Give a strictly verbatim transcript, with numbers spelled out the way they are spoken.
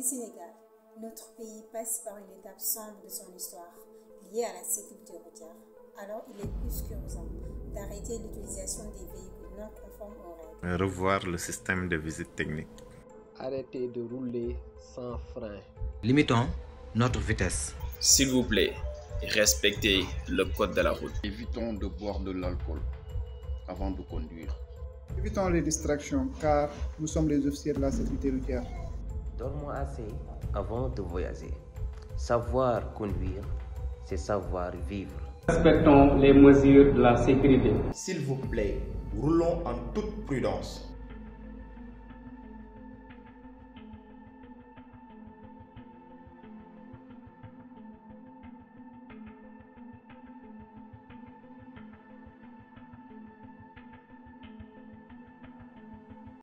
Le Sénégal, notre pays, passe par une étape sombre de son histoire, liée à la sécurité routière. Alors il est plus qu'urgent d'arrêter l'utilisation des véhicules non conformes aux règles. Revoir le système de visite technique. Arrêtez de rouler sans frein. Limitons notre vitesse. S'il vous plaît, respectez le code de la route. Évitons de boire de l'alcool avant de conduire. Évitons les distractions car nous sommes les officiers de la sécurité routière. Dormons assez avant de voyager. Savoir conduire, c'est savoir vivre. Respectons les mesures de la sécurité. S'il vous plaît, roulons en toute prudence.